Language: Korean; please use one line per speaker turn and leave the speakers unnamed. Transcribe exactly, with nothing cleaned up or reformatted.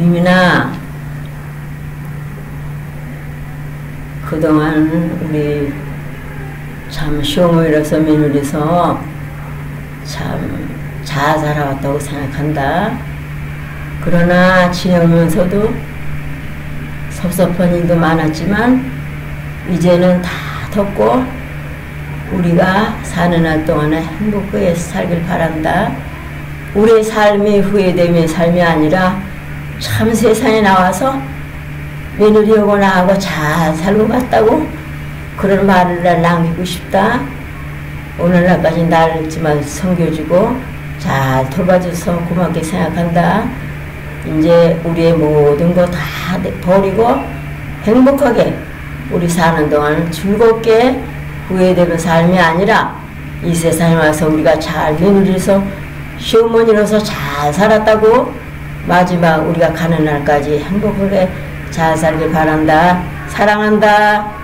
주민아, 그동안 우리 참 시어머니로서 며느리서 참 잘 살아왔다고 생각한다. 그러나 지내면서도 섭섭한 일도 많았지만 이제는 다 덮고 우리가 사는 날 동안에 행복하게 살길 바란다. 우리의 삶이 후회됨의 삶이 아니라 참 세상에 나와서 며느리하고 나하고 잘 살고 갔다고 그런 말을 남기고 싶다. 오늘날까지 나를 지만 섬겨주고 잘 돌봐줘서 고맙게 생각한다. 이제 우리의 모든 거 다 버리고 행복하게 우리 사는 동안 즐겁게 후회되는 삶이 아니라 이 세상에 와서 우리가 잘 며느리로서 시어머니로서 잘 살았다고 마지막 우리가 가는 날까지 행복하게 잘 살길 바란다. 사랑한다.